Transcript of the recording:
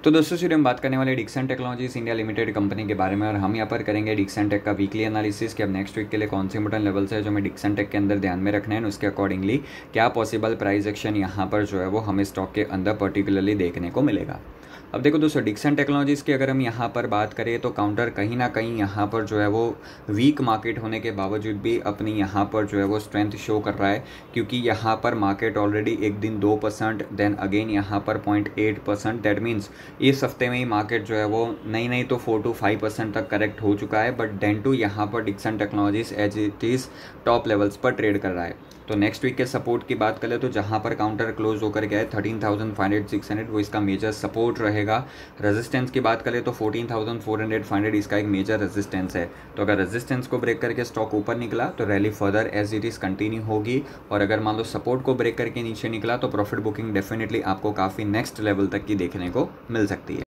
तो दोस्तों फिर हम बात करने वाले Dixon technologies India limited company के बारे में, और हम यहाँ पर करेंगे डिक्सन टेक का वीकली एनालिसिस कि अब नेक्स्ट वीक के लिए कौन से इंपॉर्टेंट लेवल्स है जो हमें डिक्सन टेक के अंदर ध्यान में रखना है, उसके अकॉर्डिंगली क्या पॉसिबल प्राइस एक्शन यहाँ पर जो है वो हमें स्टॉक के अंदर पर्टिकुलरली देखने को मिलेगा। अब देखो दोस्तों, डिक्सन टेक्नोलॉजीज़ की अगर हम यहाँ पर बात करें तो काउंटर कहीं ना कहीं यहाँ पर जो है वो वीक मार्केट होने के बावजूद भी अपनी यहाँ पर जो है वो स्ट्रेंथ शो कर रहा है, क्योंकि यहाँ पर मार्केट ऑलरेडी एक दिन 2%, देन अगेन यहाँ पर 0.8%, दैट मीन्स इस हफ्ते में ही मार्केट जो है वो नहीं तो 4 to 5% तक करेक्ट हो चुका है, बट देन टू यहाँ पर Dixon technologies as it is top levels पर ट्रेड कर रहा है। तो नेक्स्ट वीक के सपोर्ट की बात करें तो जहाँ पर काउंटर क्लोज होकर गया है 13,500-600 वो इसका मेजर सपोर्ट रहेगा। रेजिस्टेंस की बात करें तो 14,400-500 इसका एक मेजर रेजिस्टेंस है। तो अगर रेजिस्टेंस को ब्रेक करके स्टॉक ऊपर निकला तो rally further as it is continue होगी, और अगर मान लो सपोर्ट को ब्रेक करके नीचे निकला तो प्रॉफिट बुकिंग डेफिनेटली आपको काफ़ी नेक्स्ट लेवल तक की देखने को मिल सकती है।